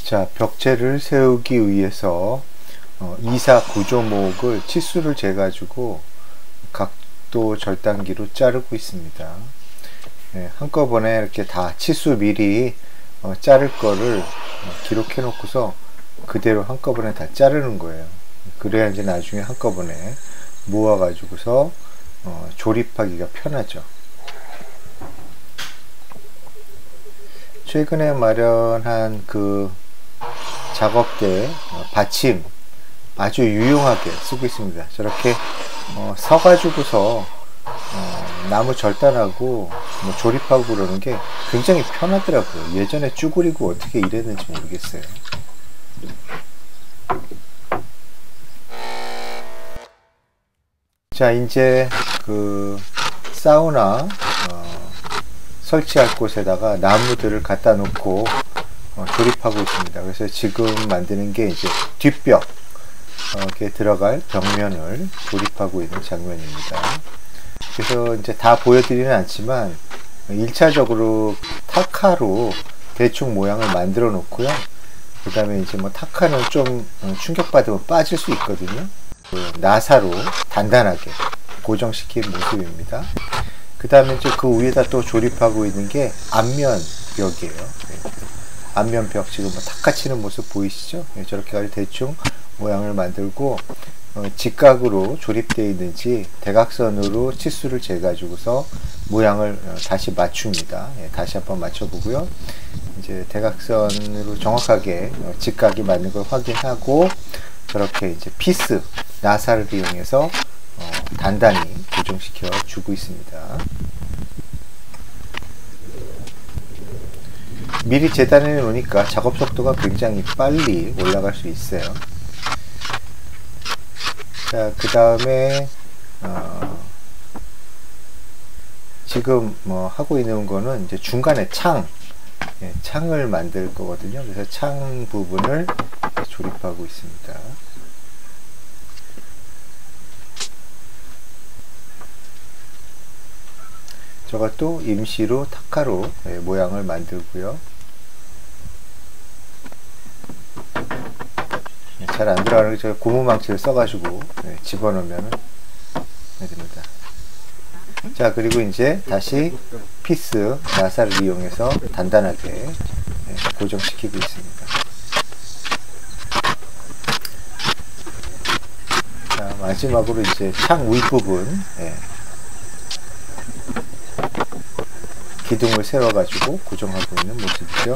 자, 벽체를 세우기 위해서 이사 구조목을 치수를 재가지고 각도 절단기로 자르고 있습니다. 한꺼번에 이렇게 다 치수 미리 자를 거를 기록해 놓고서 그대로 한꺼번에 다 자르는 거예요. 그래야 이제 나중에 한꺼번에 모아 가지고서 조립하기가 편하죠. 최근에 마련한 그 작업대 받침 아주 유용하게 쓰고 있습니다. 저렇게 서 가지고서 나무 절단하고 조립하고 그러는 게 굉장히 편하더라고요. 예전에 쭈그리고 어떻게 이랬는지 모르겠어요. 자, 이제 그 사우나 설치할 곳에다가 나무들을 갖다 놓고 조립하고 있습니다. 그래서 지금 만드는 게 이제 뒷벽 이렇게 들어갈 벽면을 조립하고 있는 장면입니다. 그래서 이제 다 보여드리는 않지만 1차적으로 타카로 대충 모양을 만들어 놓고요. 그 다음에 이제 뭐 타카는 좀 충격받으면 빠질 수 있거든요. 그 나사로 단단하게 고정시킨 모습입니다. 그 다음에 이제 그 위에다 또 조립하고 있는 게 앞면 벽이에요. 앞면 벽 지금 뭐 타카 치는 모습 보이시죠? 저렇게 가지고 대충 모양을 만들고 직각으로 조립되어 있는지 대각선으로 치수를 재 가지고서 모양을 다시 맞춥니다. 다시 한번 맞춰보고요. 이제 대각선으로 정확하게 직각이 맞는 걸 확인하고 저렇게 이제 피스 나사를 이용해서 단단히 고정시켜 주고 있습니다. 미리 재단해 놓으니까 작업 속도가 굉장히 빨리 올라갈 수 있어요. 자, 그 다음에 지금 뭐 하고 있는 거는 이제 중간에 창을 만들 거거든요. 그래서 창 부분을 조립하고 있습니다. 저것도 임시로 타카로 모양을 만들고요. 잘 안 들어가는 게 제가 고무망치를 써가지고 집어넣으면 됩니다. 자, 그리고 이제 다시 피스 나사를 이용해서 단단하게 고정시키고 있습니다. 자, 마지막으로 이제 창 윗부분 기둥을 세워가지고 고정하고 있는 모습이죠.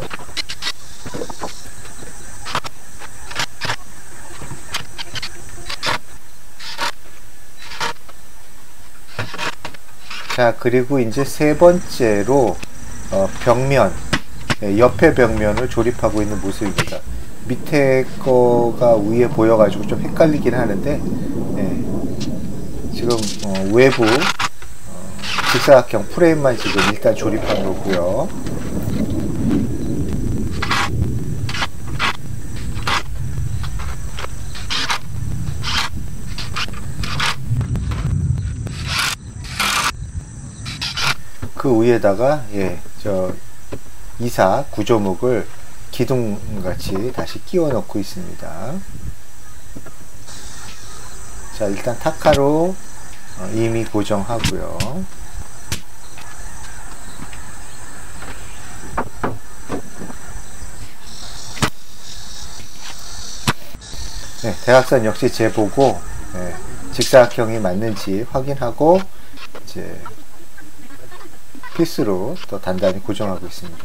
자, 그리고 이제 세 번째로 벽면, 옆에 벽면을 조립하고 있는 모습입니다. 밑에 거가 위에 보여가지고 좀 헷갈리긴 하는데 지금 외부 직사각형 프레임만 지금 일단 조립한 거고요. 그 위에다가 저 이사 구조목을 기둥같이 다시 끼워 넣고 있습니다. 자, 일단 타카로 이미 고정하고요. 대각선 역시 재보고 직사각형이 맞는지 확인하고 이제 피스로 또 단단히 고정하고 있습니다.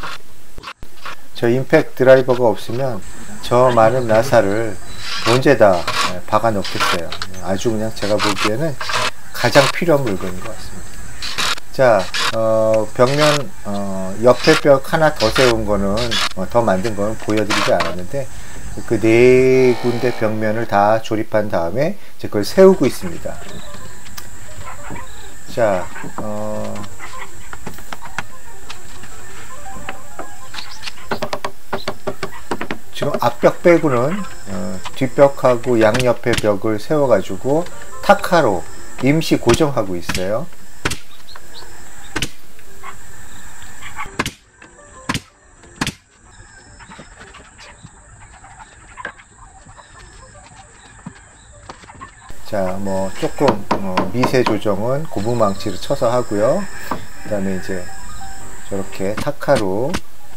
저 임팩트 드라이버가 없으면 저 많은 나사를 언제다 박아 넣겠어요. 아주 그냥 제가 보기에는 가장 필요한 물건인 것 같습니다. 자, 벽면 옆에 벽 하나 더 세운 거는 더 만든 거는 보여드리지 않았는데 그 네 군데 벽면을 다 조립한 다음에 이제 그걸 세우고 있습니다. 자, 지금 앞벽 빼고는 뒷벽하고 양옆의 벽을 세워가지고 타카로 임시 고정하고 있어요. 자, 뭐 조금 미세 조정은 고무망치로 쳐서 하고요. 그 다음에 이제 저렇게 타카로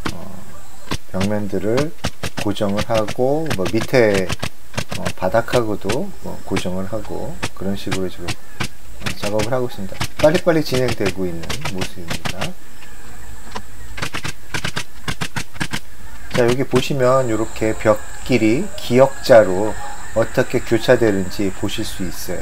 벽면들을 고정을 하고, 뭐 밑에 바닥하고도 고정을 하고, 그런 식으로 지금 작업을 하고 있습니다. 빨리빨리 진행되고 있는 모습입니다. 자, 여기 보시면 이렇게 벽길이 기역자로 어떻게 교차되는지 보실 수 있어요.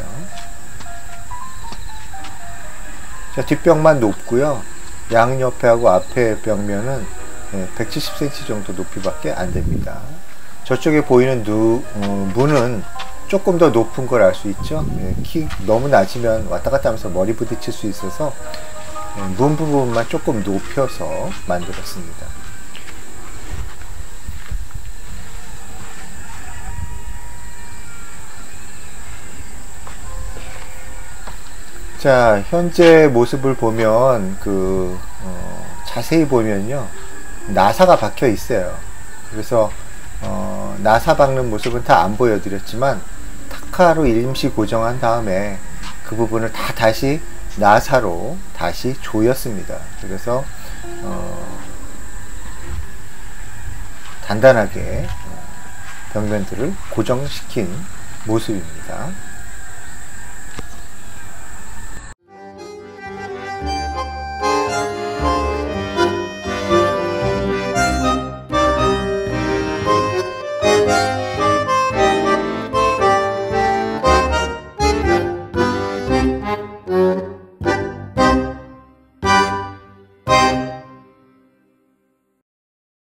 자, 뒷벽만 높고요. 양옆에하고 앞에 벽면은 170cm 정도 높이밖에 안 됩니다. 저쪽에 보이는 문은 조금 더 높은 걸 알 수 있죠. 키 너무 낮으면 왔다 갔다 하면서 머리 부딪힐 수 있어서 문 부분만 조금 높여서 만들었습니다. 자, 현재 모습을 보면 자세히 보면요, 나사가 박혀 있어요. 그래서 나사 박는 모습은 다 안 보여드렸지만 타카로 임시 고정한 다음에 그 부분을 다 다시 나사로 다시 조였습니다. 그래서 단단하게 벽면들을 고정시킨 모습입니다.